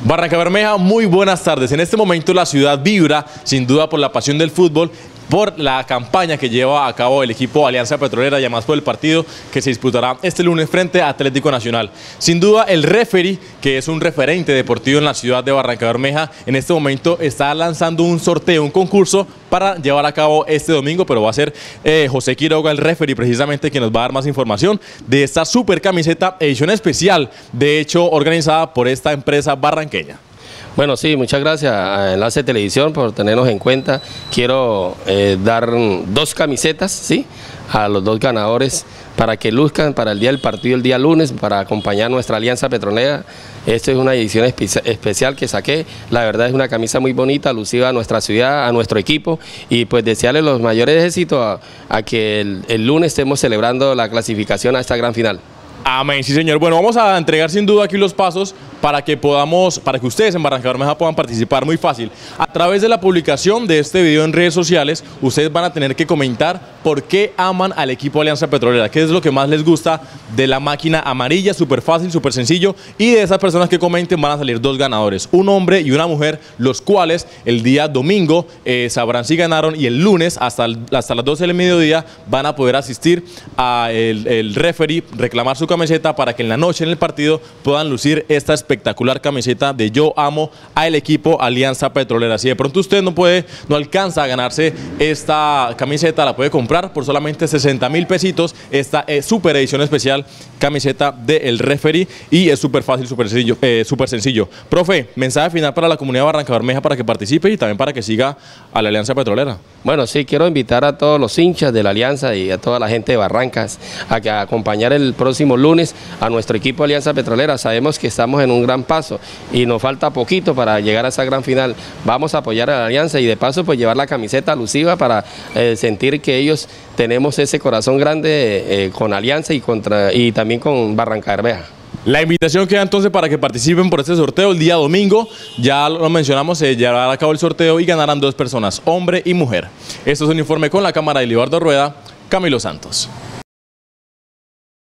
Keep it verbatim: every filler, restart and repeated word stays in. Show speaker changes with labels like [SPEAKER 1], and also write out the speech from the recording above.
[SPEAKER 1] Barrancabermeja, muy buenas tardes. En este momento la ciudad vibra, sin duda, por la pasión del fútbol, por la campaña que lleva a cabo el equipo Alianza Petrolera y además por el partido que se disputará este lunes frente a Atlético Nacional. Sin duda, el referee, que es un referente deportivo en la ciudad de Barrancabermeja, en este momento está lanzando un sorteo, un concurso para llevar a cabo este domingo, pero va a ser eh, José Quiroga, el referee, precisamente, quien nos va a dar más información de esta super camiseta edición especial, de hecho organizada por esta empresa barranqueña.
[SPEAKER 2] Bueno, sí, muchas gracias a Enlace Televisión por tenernos en cuenta. Quiero eh, dar dos camisetas, ¿sí?, a los dos ganadores para que luzcan para el día del partido el día lunes, para acompañar nuestra Alianza Petrolera. Esta es una edición espe especial que saqué. La verdad es una camisa muy bonita, alusiva a nuestra ciudad, a nuestro equipo, y pues desearle los mayores éxitos a, a que el, el lunes estemos celebrando la clasificación a esta gran final.
[SPEAKER 1] Amén, sí señor. Bueno, vamos a entregar sin duda aquí los pasos para que podamos, para que ustedes en Barrancabermeja puedan participar. Muy fácil. A través de la publicación de este video en redes sociales, ustedes van a tener que comentar por qué aman al equipo Alianza Petrolera, qué es lo que más les gusta de la máquina amarilla, súper fácil, súper sencillo, y de esas personas que comenten van a salir dos ganadores, un hombre y una mujer, los cuales el día domingo eh, sabrán si ganaron, y el lunes hasta, el, hasta las doce del mediodía van a poder asistir a el, el referee, reclamar su camiseta para que en la noche en el partido puedan lucir esta espectacular camiseta de yo amo al equipo Alianza Petrolera. Si de pronto usted no puede, no alcanza a ganarse esta camiseta, la puede comprar por solamente sesenta mil pesitos, esta es super edición especial camiseta del referee, y es súper fácil, súper sencillo, eh, súper sencillo. Profe, mensaje final para la comunidad de Barrancabermeja para que participe y también para que siga a la Alianza Petrolera.
[SPEAKER 2] Bueno, sí, quiero invitar a todos los hinchas de la Alianza y a toda la gente de Barrancas a que a acompañar el próximo lunes a nuestro equipo Alianza Petrolera. Sabemos que estamos en un gran paso y nos falta poquito para llegar a esa gran final. Vamos a apoyar a la Alianza y de paso pues llevar la camiseta alusiva para eh, sentir que ellos tenemos ese corazón grande eh, con Alianza y, contra, y también con Barrancabermeja.
[SPEAKER 1] La invitación queda entonces para que participen por este sorteo el día domingo. Ya lo mencionamos, se llevará a cabo el sorteo y ganarán dos personas, hombre y mujer. Esto es un informe con la cámara de Libardo Rueda, Camilo Santos.